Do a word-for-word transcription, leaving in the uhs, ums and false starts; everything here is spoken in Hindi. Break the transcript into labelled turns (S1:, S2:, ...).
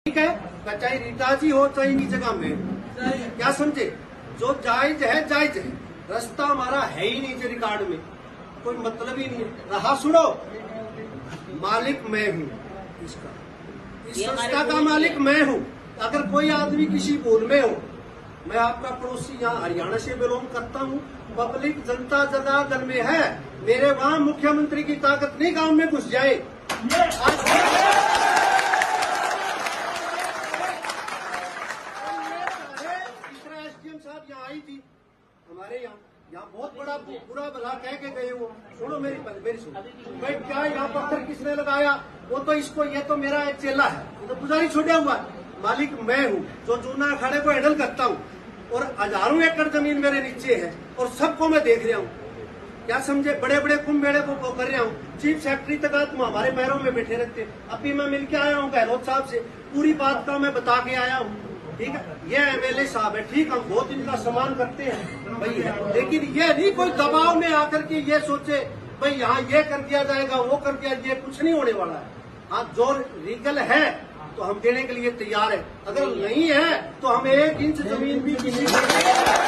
S1: ठीक है, चाहे रीताजी हो चाहे इन्हीं जगह में, क्या समझे, जो जायज है जायज है। रास्ता हमारा है ही नहीं, रिकॉर्ड में कोई मतलब ही नहीं है। रहा सुनो, मालिक मैं हूँ इसका, इस संस्था का मालिक मैं हूँ। अगर कोई आदमी किसी भूल में हो, मैं आपका पड़ोसी यहाँ हरियाणा से बिलोंग करता हूँ, पब्लिक जनता जनार्दन में है, मेरे वहाँ मुख्यमंत्री की ताकत नहीं गांव में घुस जाए। एसडीएम साहब यहाँ आई थी हमारे यहाँ, यहाँ बहुत बड़ा बुरा भला कह के गए वो। सुनो मेरी मेरी सुनो भाई, क्या यहाँ पत्थर किसने लगाया, वो तो इसको, ये तो मेरा एक चेला है, ये तो पुजारी छोड़ा हुआ है। मालिक मैं हूँ जो जूना अखाड़े को हैंडल करता हूँ, और हजारों एकड़ जमीन मेरे नीचे है और सबको मैं देख रहा हूँ। क्या समझे, बड़े बड़े कुंभ मेले को कर रहा हूँ। चीफ सेक्रेटरी तक तुम हमारे पैरों में बैठे रहते। अभी मैं मिलके आया हूँ गहलोत साहब से, पूरी बात का मैं बता के आया हूँ। ठीक है, ये एमएलए साहब है, ठीक, हम बहुत इनका सम्मान करते हैं भाई, लेकिन ये नहीं कोई दबाव में आकर के ये सोचे भाई यहाँ ये कर दिया जाएगा वो कर दिया, ये कुछ नहीं होने वाला है। हाँ, जो लीगल है तो हम देने के लिए तैयार है, अगर नहीं है तो हम एक इंच जमीन भी किसी